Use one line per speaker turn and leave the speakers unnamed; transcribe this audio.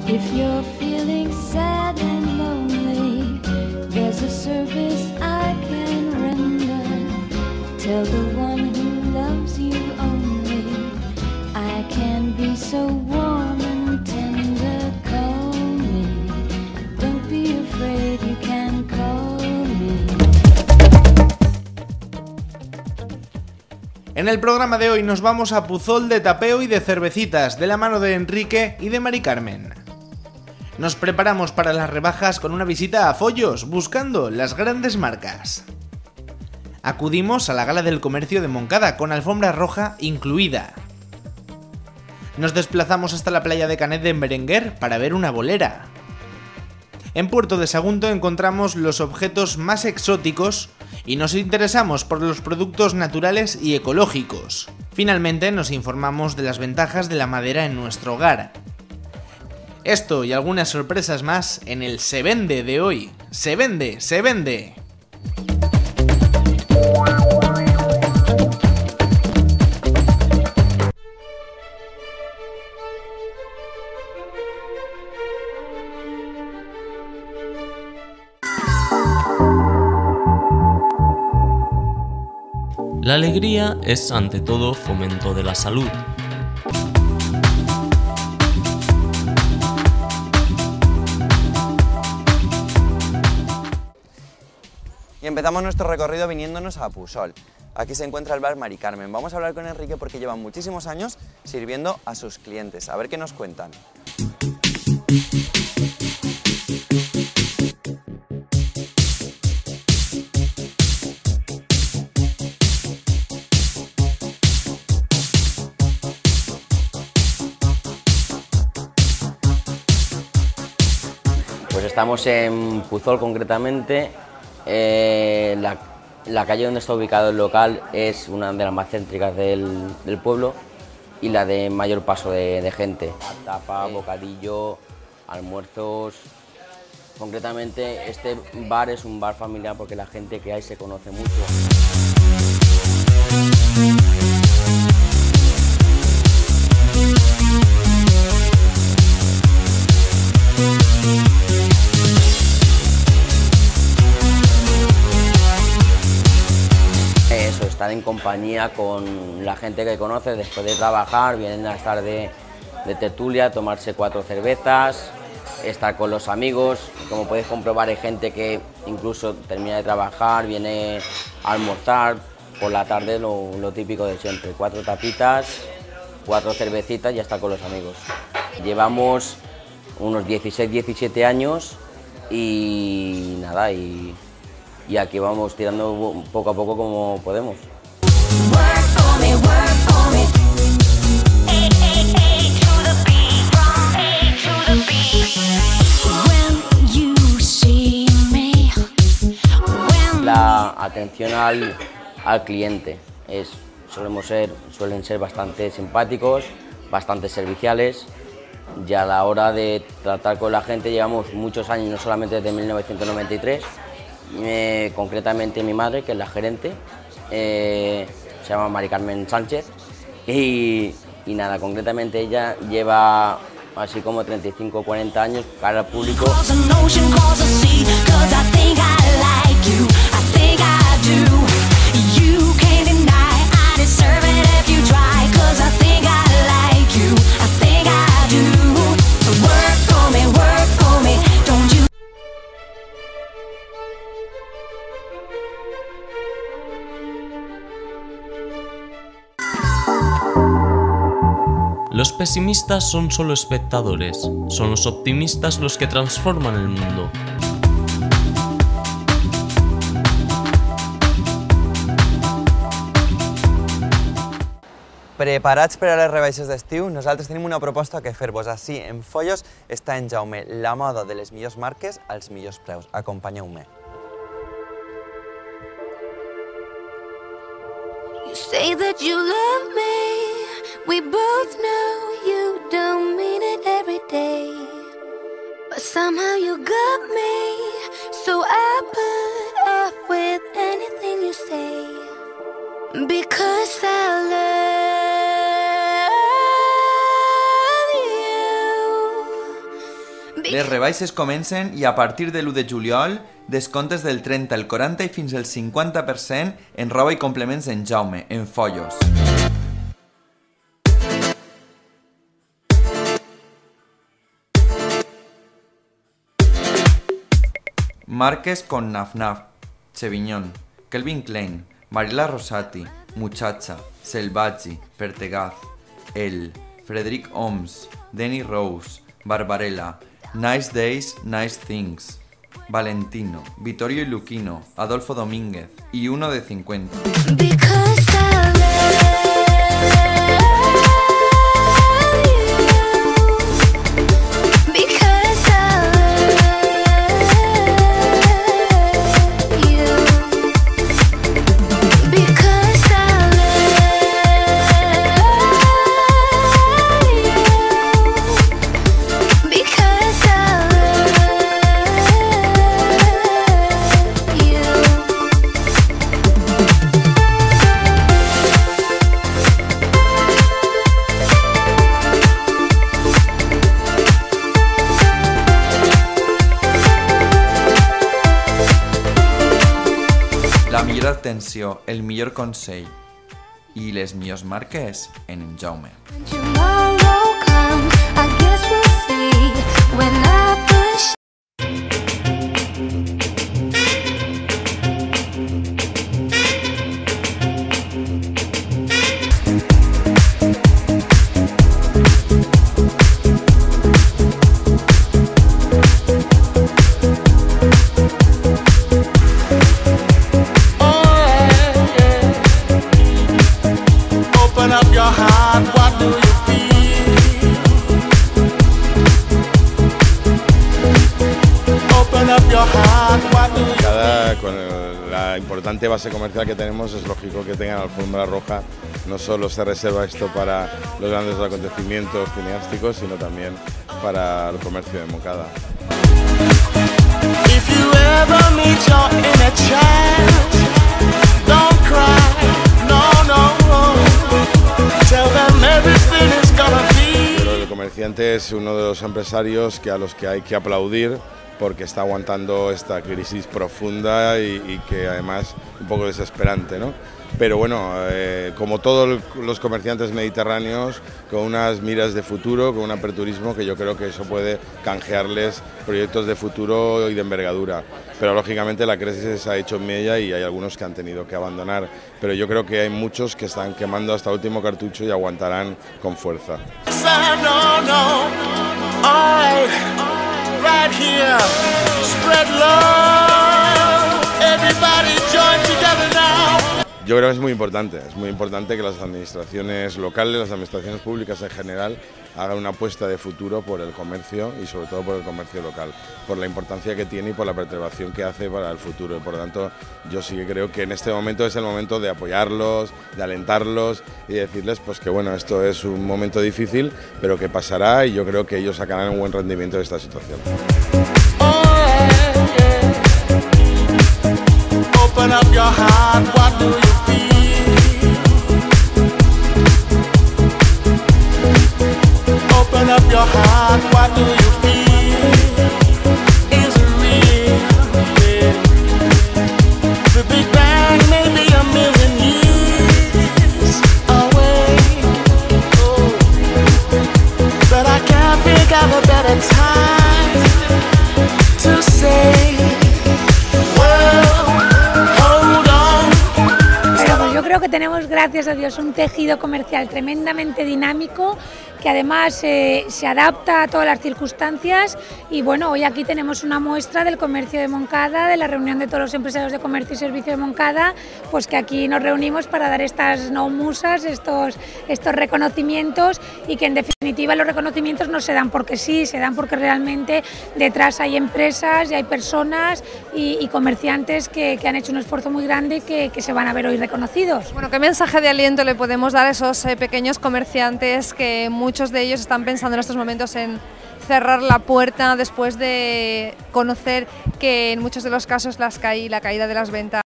If you're feeling sad and lonely, there's a service I can render. Tell the one who loves you only, I can be so warm and tender. Call me, don't be afraid, you can call me.
En el programa de hoy nos vamos a Puzol de tapeo y de cervecitas, de la mano de Enrique y de Mari Carmen. Nos preparamos para las rebajas con una visita a Follos, buscando las grandes marcas. Acudimos a la Gala del Comercio de Moncada, con alfombra roja incluida. Nos desplazamos hasta la playa de Canet de Berenguer para ver una bolera. En Puerto de Sagunto encontramos los objetos más exóticos y nos interesamos por los productos naturales y ecológicos. Finalmente nos informamos de las ventajas de la madera en nuestro hogar. Esto y algunas sorpresas más en el Se Vende de hoy. ¡Se vende! ¡Se vende!
La alegría es ante todo fomento de la salud.
Y empezamos nuestro recorrido viniéndonos a Puzol. Aquí se encuentra el bar Mari Carmen. Vamos a hablar con Enrique porque lleva muchísimos años sirviendo a sus clientes. A ver qué nos cuentan.
Pues estamos en Puzol concretamente. La calle donde está ubicado el local es una de las más céntricas del pueblo y la de mayor paso de gente. Tapa, bocadillo, almuerzos. Concretamente este bar es un bar familiar porque la gente que hay se conoce mucho. Estar en compañía con la gente que conoces después de trabajar, vienen a estar de tertulia, tomarse 4 cervezas, estar con los amigos. Como puedes comprobar, hay gente que incluso termina de trabajar, viene a almorzar, por la tarde lo típico de siempre, 4 tapitas, 4 cervecitas y estar con los amigos. Llevamos unos 16, 17 años y nada, y aquí vamos tirando poco a poco como podemos. La atención al cliente suelen ser bastante simpáticos, bastante serviciales, y a la hora de tratar con la gente llevamos muchos años, no solamente desde 1993. Concretamente mi madre, que es la gerente, se llama Mari Carmen Sánchez y nada, concretamente ella lleva así como 35 o 40 años cara al público.
Los pesimistas son solo espectadores, son los optimistas los que transforman el mundo.
Preparats per a les rebaixes d'estiu, nosaltres tenim una proposta que fer-vos. Així, en Follos, està en Jaume, la moda de les millors marques als millors preus. Acompanyeu-me.
You say that you love me, we both know you don't mean it every day. But somehow you got me, so I put up with anything you say. Because I love you.
Les rebaixes comencen i a partir de l'1 de juliol descomptes del 30, el 40 i fins al 50% en roba i complements en Jaume, en Follos. Marques con Naf, Cheviñón, Kelvin Klein, Marila Rosati, Muchacha, Selvaggi, Pertegaz, El, Frederic Oms, Denny Rose, Barbarella, Nice Days, Nice Things, Valentino, Vittorio y Luquino, Adolfo Domínguez y uno de 50. La millor atenció, el millor consell i les millors marques en Jaume.
Con la importante base comercial que tenemos, es lógico que tengan alfombra roja. No solo se reserva esto para los grandes acontecimientos cineásticos, sino también para el comercio de Moncada. El comerciante es uno de los empresarios a los que hay que aplaudir, porque está aguantando esta crisis profunda y que además un poco desesperante, ¿no? Pero bueno, como todos los comerciantes mediterráneos, con unas miras de futuro, con un aperturismo que yo creo que eso puede canjearles proyectos de futuro y de envergadura. Pero lógicamente la crisis ha hecho mella y hay algunos que han tenido que abandonar. Pero yo creo que hay muchos que están quemando hasta el último cartucho y aguantarán con fuerza. Right here, spread love, everybody join together now. Yo creo que es muy importante que las administraciones locales, las administraciones públicas en general, hagan una apuesta de futuro por el comercio y sobre todo por el comercio local, por la importancia que tiene y por la preservación que hace para el futuro. Y por lo tanto, yo sí que creo que en este momento es el momento de apoyarlos, de alentarlos y decirles pues que bueno, esto es un momento difícil, pero que pasará y yo creo que ellos sacarán un buen rendimiento de esta situación. Open up your heart, what do you feel? Open up your heart, what do you feel? Is it real? The Big Bang may be a million years away, oh, but I can't think of a better time to say,
yo creo que tenemos, gracias a Dios, un tejido comercial tremendamente dinámico que además se adapta a todas las circunstancias y bueno, hoy aquí tenemos una muestra del comercio de Moncada, de la reunión de todos los empresarios de comercio y servicio de Moncada, pues que aquí nos reunimos para dar estas musas, estos reconocimientos y que en definitiva los reconocimientos no se dan porque sí, se dan porque realmente detrás hay empresas y hay personas y comerciantes que han hecho un esfuerzo muy grande y que se van a ver hoy reconocidos.
Bueno, ¿qué mensaje de aliento le podemos dar a esos pequeños comerciantes que muchos de ellos están pensando en estos momentos en cerrar la puerta después de conocer que en muchos de los casos la caída de las ventas